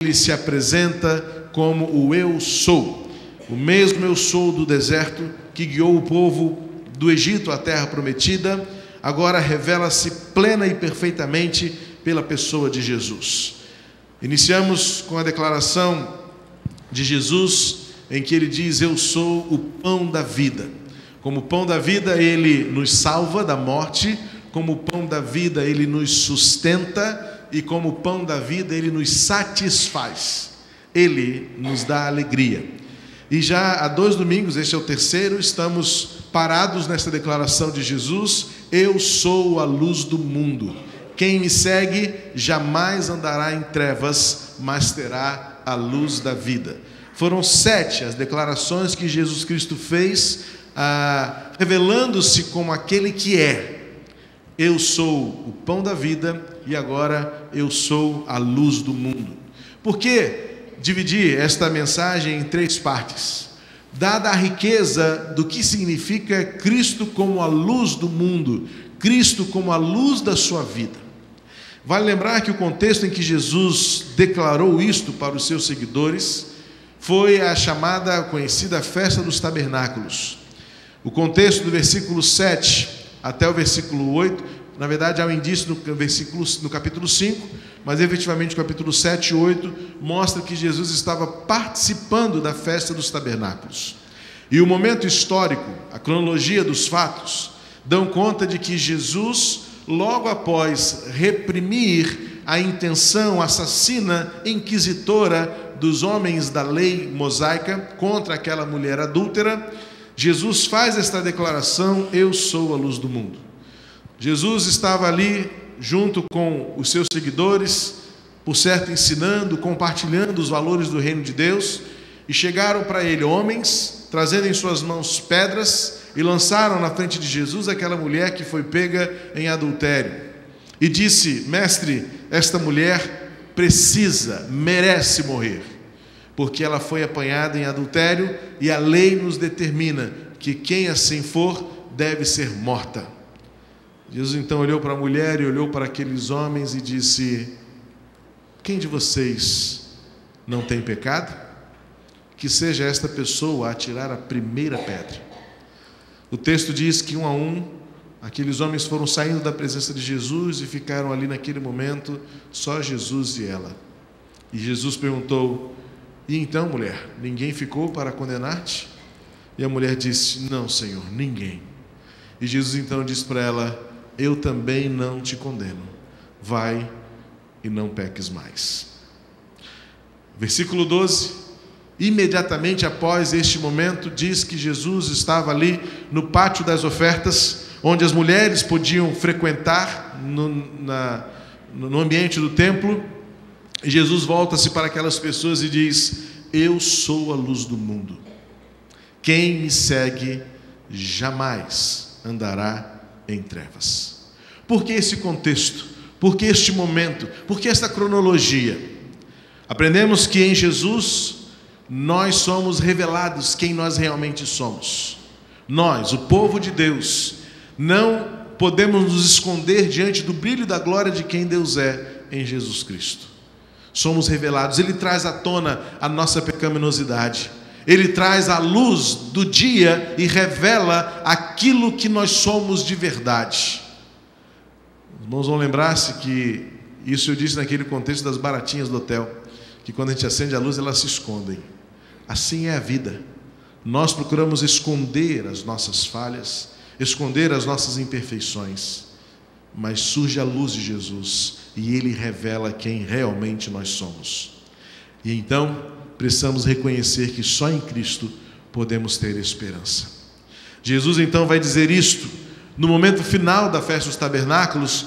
ele se apresenta como o Eu Sou. O mesmo Eu Sou do deserto que guiou o povo do Egito à terra prometida, agora revela-se plena e perfeitamente pela pessoa de Jesus. Iniciamos com a declaração de Jesus, em que ele diz: eu sou o pão da vida. Como pão da vida, ele nos salva da morte, como pão da vida, ele nos sustenta, e como pão da vida, ele nos satisfaz, ele nos dá alegria. E já há 2 domingos, este é o terceiro, estamos parados nesta declaração de Jesus: eu sou a luz do mundo. Quem me segue jamais andará em trevas, mas terá a luz da vida. Foram 7 as declarações que Jesus Cristo fez, revelando-se como aquele que é. Eu sou o pão da vida e agora eu sou a luz do mundo. Por que dividir esta mensagem em 3 partes? Dada a riqueza do que significa Cristo como a luz do mundo, Cristo como a luz da sua vida. Vale lembrar que o contexto em que Jesus declarou isto para os seus seguidores foi a chamada, conhecida Festa dos Tabernáculos. O contexto do versículo 7 até o versículo 8, na verdade há um indício no capítulo 5, mas efetivamente o capítulo 7 e 8 mostra que Jesus estava participando da Festa dos Tabernáculos. E o momento histórico, a cronologia dos fatos, dão conta de que Jesus, logo após reprimir a intenção assassina, inquisitora dos homens da lei mosaica contra aquela mulher adúltera, Jesus faz esta declaração: eu sou a luz do mundo. Jesus estava ali junto com os seus seguidores, por certo ensinando, compartilhando os valores do reino de Deus, e chegaram para ele homens, trazendo em suas mãos pedras, e lançaram na frente de Jesus aquela mulher que foi pega em adultério. E disse: mestre, esta mulher merece morrer, porque ela foi apanhada em adultério, e a lei nos determina que quem assim for deve ser morta. Jesus então olhou para a mulher e olhou para aqueles homens e disse: quem de vocês não tem pecado? Que seja esta pessoa a atirar a primeira pedra. O texto diz que um a um, aqueles homens foram saindo da presença de Jesus e ficaram ali naquele momento, só Jesus e ela. E Jesus perguntou: e então, mulher, ninguém ficou para condenar-te? E a mulher disse: não, Senhor, ninguém. E Jesus então disse para ela: eu também não te condeno. Vai e não peques mais. Versículo 12. Imediatamente após este momento, diz que Jesus estava ali no pátio das ofertas, onde as mulheres podiam frequentar no ambiente do templo. E Jesus volta-se para aquelas pessoas e diz: eu sou a luz do mundo. Quem me segue jamais andará em trevas. Por que esse contexto? Por que este momento? Por que esta cronologia? Aprendemos que em Jesus nós somos revelados quem nós realmente somos. Nós, o povo de Deus, não podemos nos esconder diante do brilho da glória de quem Deus é em Jesus Cristo. Somos revelados. Ele traz à tona a nossa pecaminosidade. Ele traz a luz do dia e revela aquilo que nós somos de verdade. Os irmãos vão lembrar-se que isso eu disse naquele contexto das baratinhas do hotel, que quando a gente acende a luz elas se escondem. Assim é a vida. Nós procuramos esconder as nossas falhas, esconder as nossas imperfeições, mas surge a luz de Jesus e Ele revela quem realmente nós somos. E então precisamos reconhecer que só em Cristo podemos ter esperança. Jesus então vai dizer isto no momento final da festa dos tabernáculos,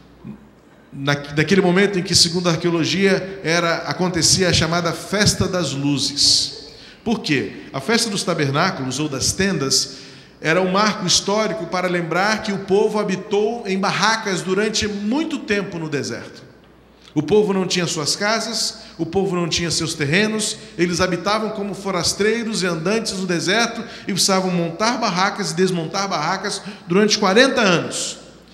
naquele momento em que, segundo a arqueologia, acontecia a chamada Festa das Luzes. Por quê? A festa dos tabernáculos ou das tendas era um marco histórico para lembrar que o povo habitou em barracas durante muito tempo no deserto. O povo não tinha suas casas, o povo não tinha seus terrenos, eles habitavam como forasteiros e andantes no deserto e precisavam montar barracas e desmontar barracas durante 40 anos.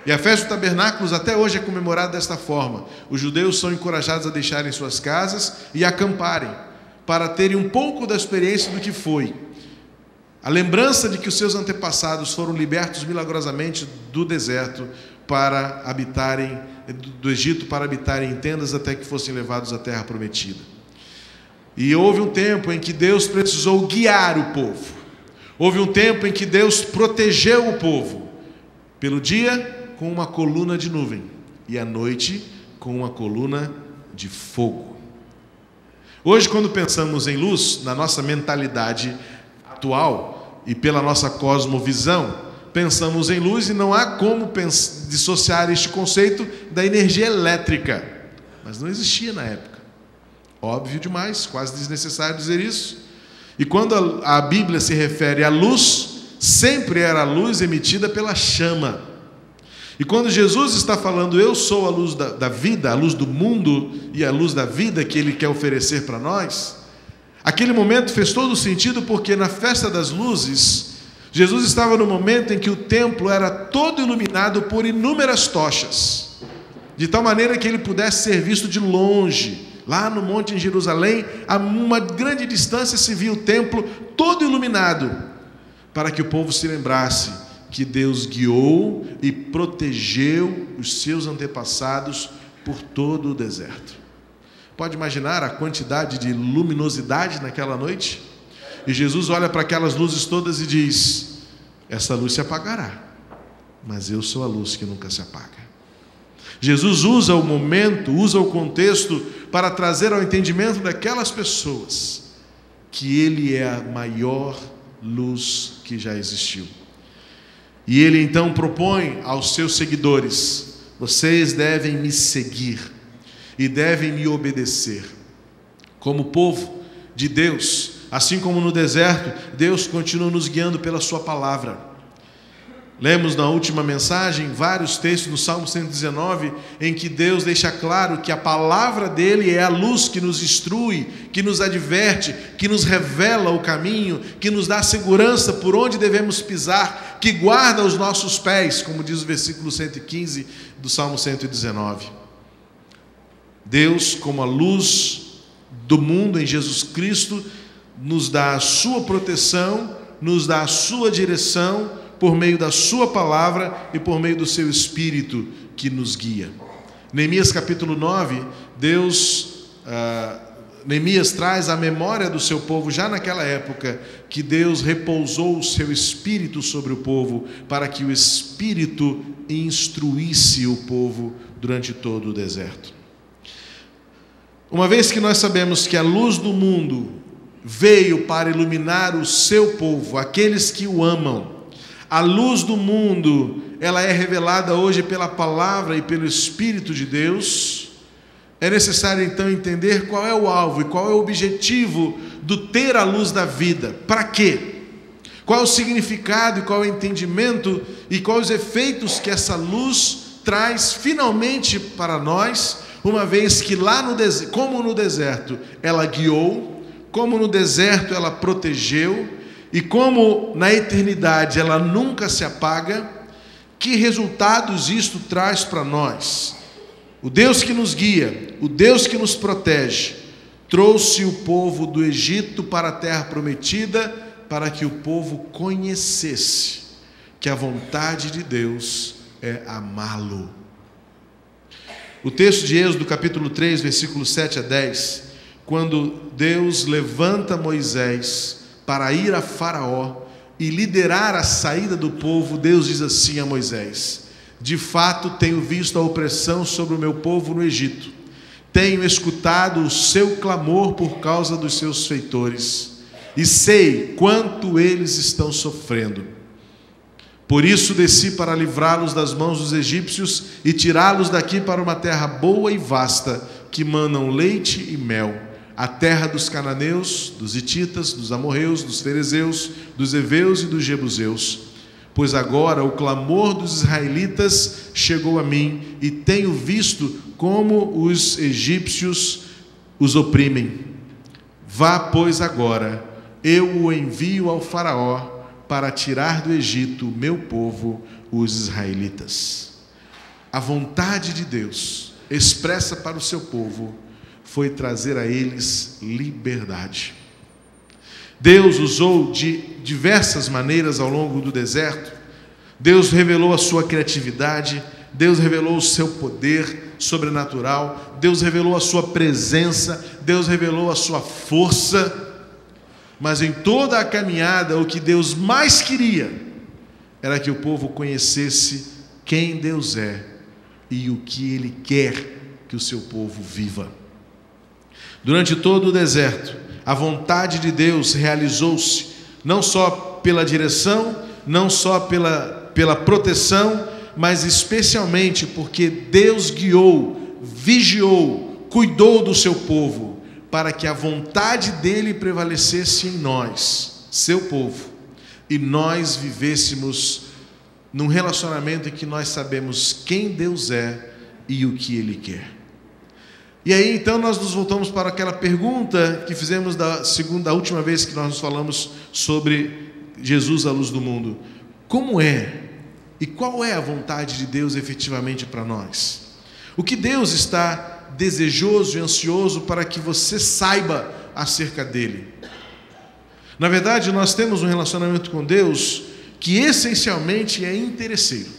E a festa dos tabernáculos até hoje é comemorada desta forma. Os judeus são encorajados a deixarem suas casas e acamparem, para terem um pouco da experiência do que foi. A lembrança de que os seus antepassados foram libertos milagrosamente do deserto para habitarem, do Egito para habitarem em tendas até que fossem levados à terra prometida. E houve um tempo em que Deus precisou guiar o povo. Houve um tempo em que Deus protegeu o povo. Pelo dia, com uma coluna de nuvem, e à noite, com uma coluna de fogo. Hoje, quando pensamos em luz, na nossa mentalidade atual e pela nossa cosmovisão, pensamos em luz e não há como dissociar este conceito da energia elétrica. Mas não existia na época. Óbvio demais, quase desnecessário dizer isso. E quando a Bíblia se refere à luz, sempre era a luz emitida pela chama. E quando Jesus está falando, eu sou a luz da vida, a luz do mundo e a luz da vida que Ele quer oferecer para nós, aquele momento fez todo sentido, porque na festa das luzes, Jesus estava no momento em que o templo era todo iluminado por inúmeras tochas, de tal maneira que ele pudesse ser visto de longe. Lá no monte em Jerusalém, a uma grande distância se via o templo todo iluminado, para que o povo se lembrasse que Deus guiou e protegeu os seus antepassados por todo o deserto. Pode imaginar a quantidade de luminosidade naquela noite? E Jesus olha para aquelas luzes todas e diz: essa luz se apagará, mas eu sou a luz que nunca se apaga. Jesus usa o momento, usa o contexto para trazer ao entendimento daquelas pessoas que Ele é a maior luz que já existiu. E Ele então propõe aos seus seguidores: vocês devem me seguir e devem me obedecer. Como povo de Deus, assim como no deserto, Deus continua nos guiando pela sua palavra. Lemos na última mensagem vários textos no Salmo 119, em que Deus deixa claro que a palavra dele é a luz que nos instrui, que nos adverte, que nos revela o caminho, que nos dá segurança por onde devemos pisar, que guarda os nossos pés, como diz o versículo 115 do Salmo 119. Deus, como a luz do mundo em Jesus Cristo, nos dá a sua proteção, nos dá a sua direção, por meio da sua palavra e por meio do seu Espírito que nos guia. Neemias capítulo 9, Neemias traz a memória do seu povo já naquela época, que Deus repousou o seu Espírito sobre o povo, para que o Espírito instruísse o povo durante todo o deserto. Uma vez que nós sabemos que a luz do mundo veio para iluminar o seu povo, aqueles que o amam, a luz do mundo, ela é revelada hoje pela palavra e pelo Espírito de Deus. É necessário então entender qual é o alvo e qual é o objetivo do ter a luz da vida. Para quê? Qual é o significado e qual é o entendimento e quais os efeitos que essa luz traz finalmente para nós, uma vez que lá no deserto, como no deserto ela guiou, como no deserto ela protegeu, e como na eternidade ela nunca se apaga, que resultados isto traz para nós? O Deus que nos guia, o Deus que nos protege, trouxe o povo do Egito para a terra prometida, para que o povo conhecesse que a vontade de Deus é amá-lo. O texto de Êxodo capítulo 3, versículos 7 a 10, quando Deus levanta Moisés para ir a Faraó e liderar a saída do povo, Deus diz assim a Moisés: de fato tenho visto a opressão sobre o meu povo no Egito, tenho escutado o seu clamor por causa dos seus feitores, e sei quanto eles estão sofrendo. Por isso desci para livrá-los das mãos dos egípcios e tirá-los daqui para uma terra boa e vasta, que manam leite e mel, a terra dos cananeus, dos hititas, dos amorreus, dos ferezeus, dos heveus e dos jebuseus. Pois agora o clamor dos israelitas chegou a mim, e tenho visto como os egípcios os oprimem. Vá, pois, agora, eu o envio ao Faraó, para tirar do Egito o meu povo, os israelitas. A vontade de Deus, expressa para o seu povo, foi trazer a eles liberdade. Deus usou de diversas maneiras ao longo do deserto. Deus revelou a sua criatividade, Deus revelou o seu poder sobrenatural, Deus revelou a sua presença, Deus revelou a sua força. Mas em toda a caminhada, o que Deus mais queria era que o povo conhecesse quem Deus é e o que Ele quer que o seu povo viva. Durante todo o deserto, a vontade de Deus realizou-se não só pela direção, não só pela proteção, mas especialmente porque Deus guiou, vigiou, cuidou do seu povo, para que a vontade dele prevalecesse em nós, seu povo, e nós vivêssemos num relacionamento em que nós sabemos quem Deus é e o que Ele quer. E aí então nós nos voltamos para aquela pergunta que fizemos da última vez que nós nos falamos sobre Jesus, a luz do mundo. Como é e qual é a vontade de Deus efetivamente para nós? O que Deus está desejoso e ansioso para que você saiba acerca dele? Na verdade, nós temos um relacionamento com Deus que essencialmente é interesseiro.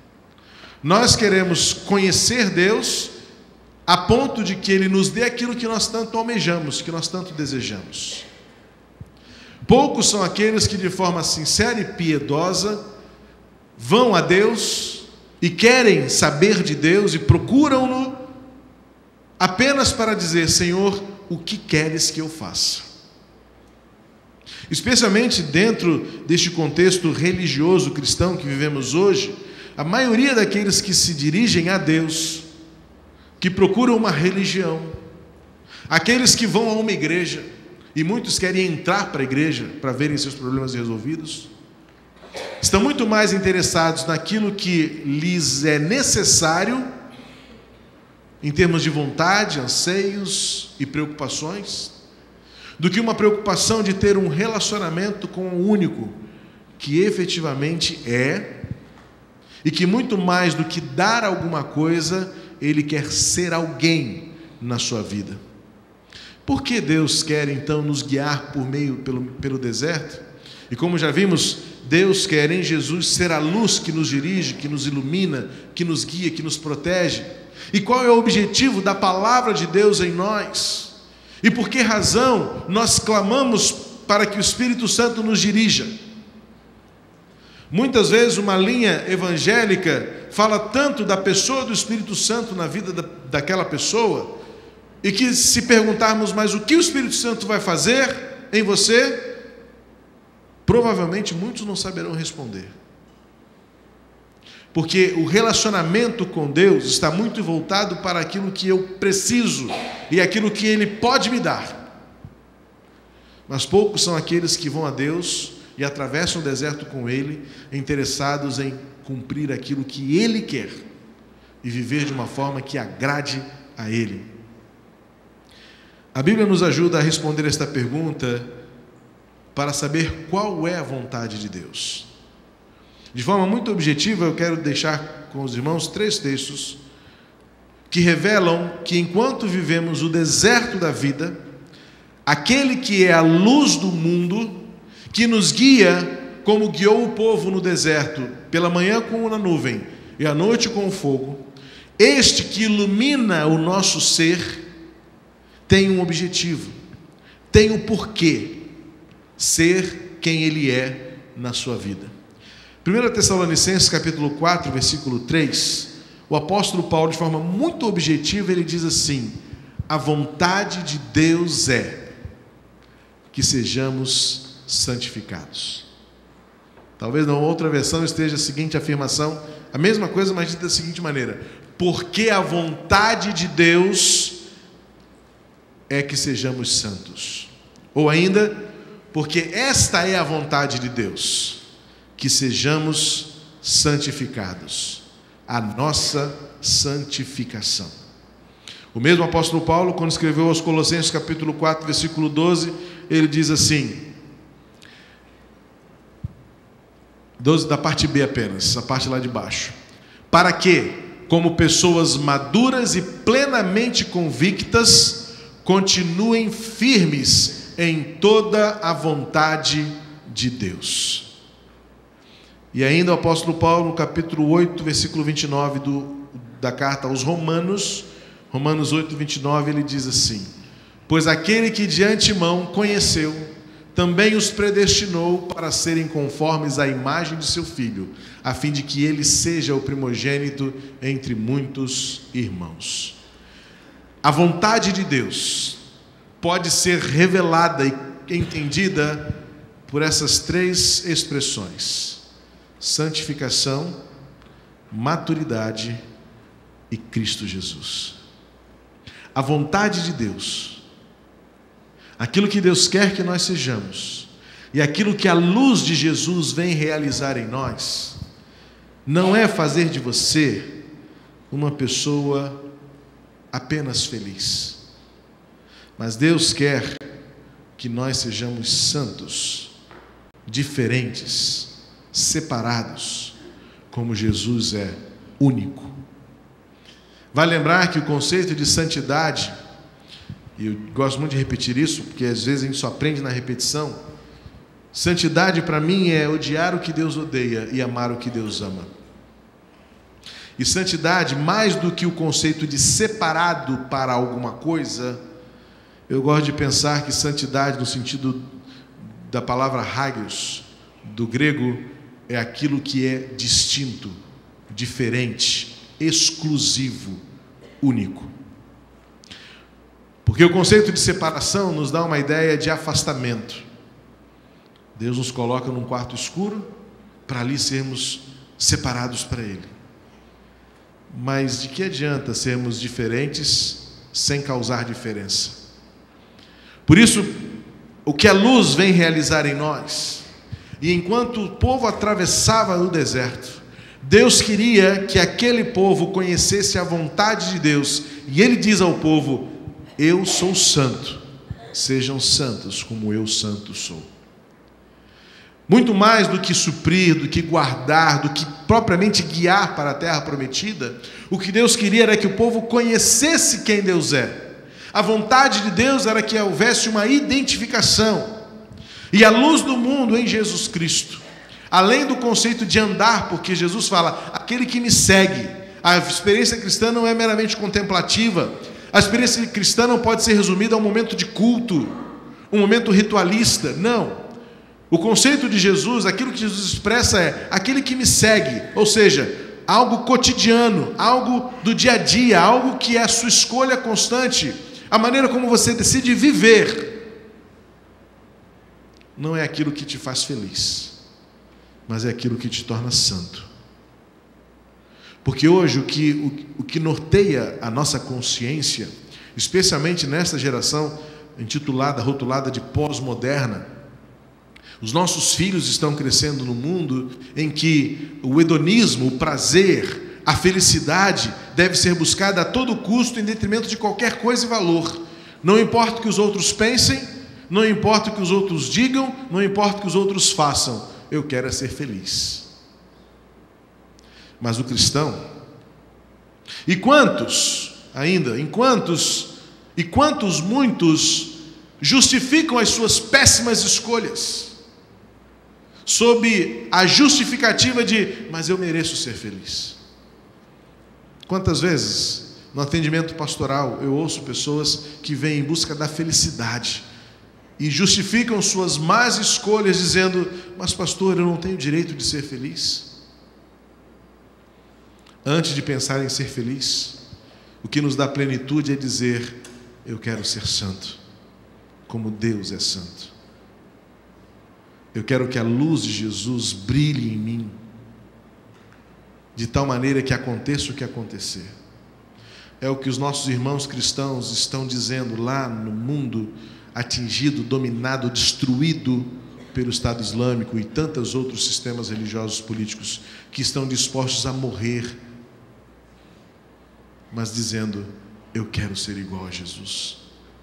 Nós queremos conhecer Deus a ponto de que Ele nos dê aquilo que nós tanto almejamos, que nós tanto desejamos. Poucos são aqueles que de forma sincera e piedosa vão a Deus e querem saber de Deus e procuram-no apenas para dizer: Senhor, o que queres que eu faça? Especialmente dentro deste contexto religioso cristão que vivemos hoje, a maioria daqueles que se dirigem a Deus, que procuram uma religião, aqueles que vão a uma igreja, e muitos querem entrar para a igreja para verem seus problemas resolvidos, estão muito mais interessados naquilo que lhes é necessário, em termos de vontade, anseios e preocupações, do que uma preocupação de ter um relacionamento com o único que efetivamente é, e que muito mais do que dar alguma coisa, Ele quer ser alguém na sua vida. Por que Deus quer então nos guiar pelo deserto? E como já vimos, Deus quer em Jesus ser a luz que nos dirige, que nos ilumina, que nos guia, que nos protege. E qual é o objetivo da palavra de Deus em nós? E por que razão nós clamamos para que o Espírito Santo nos dirija? Muitas vezes uma linha evangélica fala tanto da pessoa do Espírito Santo na vida daquela pessoa, e que se perguntarmos, mas o que o Espírito Santo vai fazer em você? Provavelmente muitos não saberão responder. Porque o relacionamento com Deus está muito voltado para aquilo que eu preciso e aquilo que Ele pode me dar. Mas poucos são aqueles que vão a Deus e atravessam o deserto com Ele, interessados em cumprir aquilo que Ele quer e viver de uma forma que agrade a Ele. A Bíblia nos ajuda a responder esta pergunta para saber qual é a vontade de Deus. De forma muito objetiva, eu quero deixar com os irmãos 3 textos que revelam que enquanto vivemos o deserto da vida, aquele que é a luz do mundo, que nos guia como guiou o povo no deserto, pela manhã com a nuvem e à noite com o fogo, este que ilumina o nosso ser, tem um objetivo, tem um porquê, ser quem Ele é na sua vida. 1 Tessalonicenses capítulo 4, versículo 3, o apóstolo Paulo, de forma muito objetiva, ele diz assim: a vontade de Deus é que sejamos santificados. Talvez na outra versão esteja a seguinte afirmação, a mesma coisa, mas dita da seguinte maneira: porque a vontade de Deus é que sejamos santos. Ou ainda, porque esta é a vontade de Deus, que sejamos santificados, a nossa santificação. O mesmo apóstolo Paulo, quando escreveu aos Colossenses capítulo 4, versículo 12, ele diz assim, 12 da parte B apenas, a parte lá de baixo: para que, como pessoas maduras e plenamente convictas, continuem firmes em toda a vontade de Deus. E ainda o apóstolo Paulo, no capítulo 8, versículo 29 da carta aos Romanos, Romanos 8, 29, ele diz assim: pois aquele que de antemão conheceu, também os predestinou para serem conformes à imagem de seu Filho, a fim de que ele seja o primogênito entre muitos irmãos. A vontade de Deus pode ser revelada e entendida por essas três expressões: santificação, maturidade e Cristo Jesus. A vontade de Deus, aquilo que Deus quer que nós sejamos, e aquilo que a luz de Jesus vem realizar em nós, não é fazer de você uma pessoa apenas feliz, mas Deus quer que nós sejamos santos, diferentes, separados, como Jesus é único. Vai lembrar que o conceito de santidade, e eu gosto muito de repetir isso, porque às vezes a gente só aprende na repetição. Santidade para mim é odiar o que Deus odeia e amar o que Deus ama. E santidade, mais do que o conceito de separado para alguma coisa, eu gosto de pensar que santidade, no sentido da palavra hagios, do grego, é aquilo que é distinto, diferente, exclusivo, único. Porque o conceito de separação nos dá uma ideia de afastamento. Deus nos coloca num quarto escuro para ali sermos separados para Ele. Mas de que adianta sermos diferentes sem causar diferença? Por isso, o que a luz vem realizar em nós, e enquanto o povo atravessava o deserto, Deus queria que aquele povo conhecesse a vontade de Deus, e Ele diz ao povo: eu sou santo, sejam santos como eu santo sou. Muito mais do que suprir, do que guardar, do que propriamente guiar para a terra prometida, o que Deus queria era que o povo conhecesse quem Deus é. A vontade de Deus era que houvesse uma identificação. E a luz do mundo em Jesus Cristo, além do conceito de andar, porque Jesus fala: aquele que me segue. A experiência cristã não é meramente contemplativa. A experiência cristã não pode ser resumida a um momento de culto, um momento ritualista. Não. O conceito de Jesus, aquilo que Jesus expressa é aquele que me segue, ou seja, algo cotidiano, algo do dia a dia, algo que é a sua escolha constante, a maneira como você decide viver. Não é aquilo que te faz feliz, mas é aquilo que te torna santo. Porque hoje o que norteia a nossa consciência, especialmente nesta geração rotulada de pós-moderna, os nossos filhos estão crescendo num mundo em que o hedonismo, o prazer, a felicidade deve ser buscada a todo custo em detrimento de qualquer coisa e valor. Não importa o que os outros pensem, não importa o que os outros digam, não importa o que os outros façam, eu quero é ser feliz. Mas o cristão, e quantos muitos justificam as suas péssimas escolhas sob a justificativa de: mas eu mereço ser feliz. Quantas vezes no atendimento pastoral eu ouço pessoas que vêm em busca da felicidade e justificam suas más escolhas dizendo: mas pastor, eu não tenho direito de ser feliz. Antes de pensar em ser feliz, o que nos dá plenitude é dizer: eu quero ser santo, como Deus é santo. Eu quero que a luz de Jesus brilhe em mim, de tal maneira que aconteça o que acontecer. É o que os nossos irmãos cristãos estão dizendo lá no mundo atingido, dominado, destruído pelo Estado Islâmico e tantos outros sistemas religiosos políticos que estão dispostos a morrer, mas dizendo: eu quero ser igual a Jesus.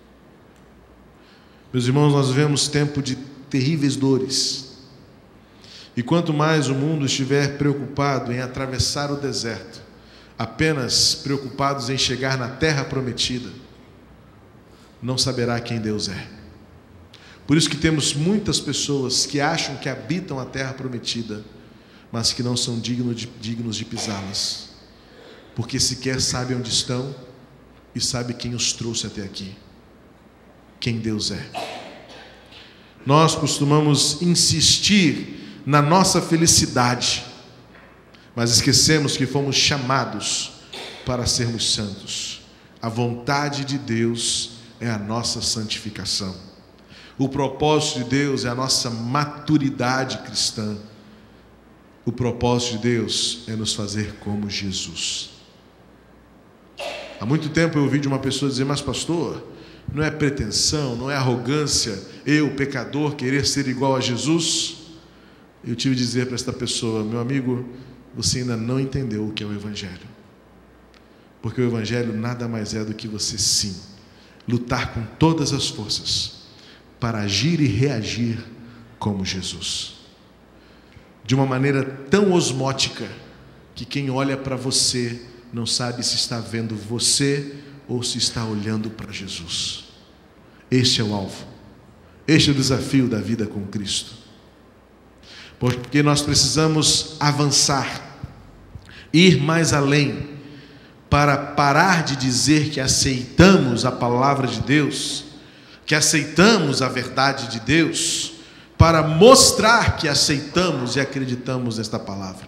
Meus irmãos, nós vivemos tempo de terríveis dores, e quanto mais o mundo estiver preocupado em atravessar o deserto, apenas preocupados em chegar na terra prometida, não saberá quem Deus é. Por isso que temos muitas pessoas que acham que habitam a terra prometida, mas que não são dignos de pisá-las, porque sequer sabem onde estão e sabem quem os trouxe até aqui, quem Deus é. Nós costumamos insistir na nossa felicidade, mas esquecemos que fomos chamados para sermos santos. A vontade de Deus é a nossa santificação. O propósito de Deus é a nossa maturidade cristã. O propósito de Deus é nos fazer como Jesus. Há muito tempo eu ouvi de uma pessoa dizer: mas pastor, não é pretensão, não é arrogância, eu, pecador, querer ser igual a Jesus? Eu tive que dizer para esta pessoa: meu amigo, você ainda não entendeu o que é o Evangelho. Porque o Evangelho nada mais é do que você, sim, lutar com todas as forças para agir e reagir como Jesus. De uma maneira tão osmótica que quem olha para você não sabe se está vendo você ou se está olhando para Jesus. Este é o alvo. Este é o desafio da vida com Cristo. Porque nós precisamos avançar, ir mais além, para parar de dizer que aceitamos a palavra de Deus, que aceitamos a verdade de Deus, para mostrar que aceitamos e acreditamos nesta palavra.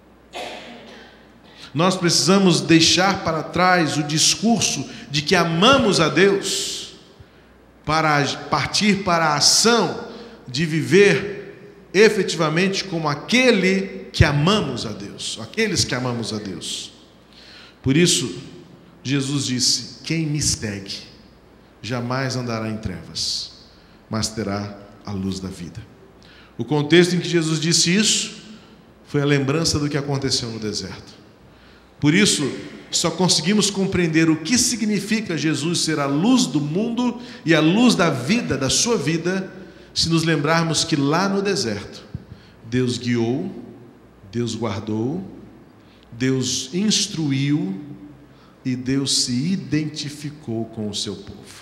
Nós precisamos deixar para trás o discurso de que amamos a Deus, para partir para a ação de viver efetivamente como aquele que amamos a Deus, aqueles que amamos a Deus. Por isso, Jesus disse: quem me segue jamais andará em trevas, mas terá a luz da vida. O contexto em que Jesus disse isso foi a lembrança do que aconteceu no deserto. Por isso, só conseguimos compreender o que significa Jesus ser a luz do mundo e a luz da vida, da sua vida, se nos lembrarmos que lá no deserto, Deus guiou, Deus guardou, Deus instruiu e Deus se identificou com o seu povo.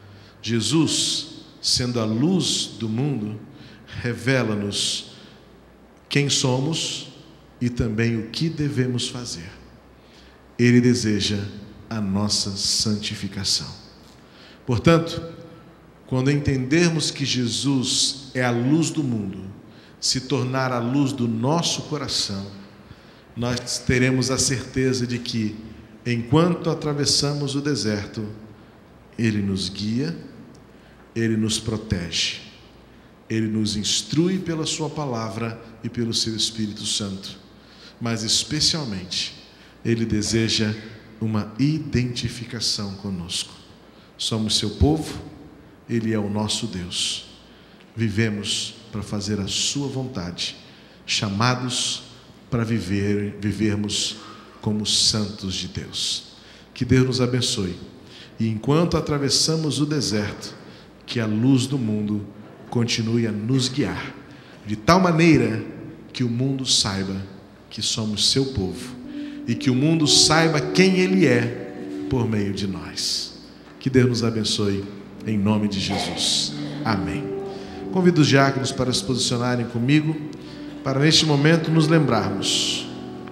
Jesus, sendo a luz do mundo, revela-nos quem somos e também o que devemos fazer. Ele deseja a nossa santificação. Portanto, quando entendermos que Jesus é a luz do mundo, se tornar a luz do nosso coração, nós teremos a certeza de que, enquanto atravessamos o deserto, Ele nos guia, Ele nos protege, Ele nos instrui pela sua palavra e pelo seu Espírito Santo, mas especialmente Ele deseja uma identificação conosco. Somos seu povo, Ele é o nosso Deus. Vivemos para fazer a sua vontade, chamados para vivermos como santos de Deus. Que Deus nos abençoe. E enquanto atravessamos o deserto, que a luz do mundo continue a nos guiar, de tal maneira que o mundo saiba que somos seu povo e que o mundo saiba quem Ele é por meio de nós. Que Deus nos abençoe em nome de Jesus. Amém. Convido os diáconos para se posicionarem comigo, para neste momento nos lembrarmos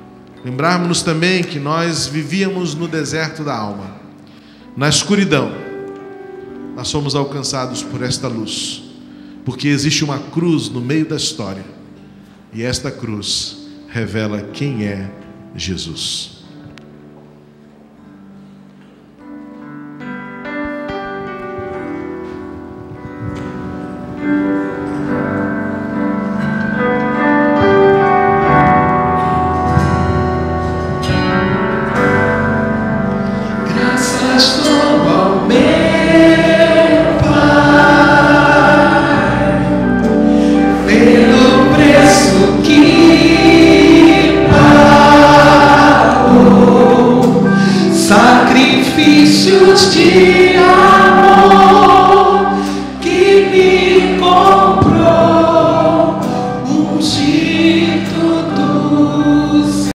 também que nós vivíamos no deserto da alma, na escuridão. Nós fomos alcançados por esta luz, porque existe uma cruz no meio da história, e esta cruz revela quem é Jesus. Graças